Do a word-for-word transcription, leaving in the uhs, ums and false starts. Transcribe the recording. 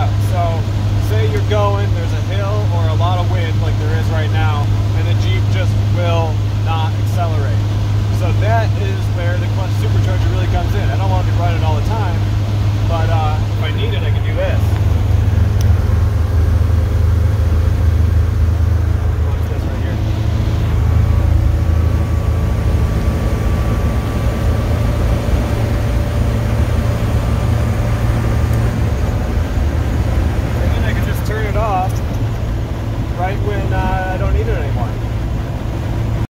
Yeah, so say you're going, there's a hill or a lot of wind like there is right now, and the Jeep just will not accelerate. So that is where the clutch supercharger really comes in. I don't want to be running all the time, but uh, if I need it, I can do this.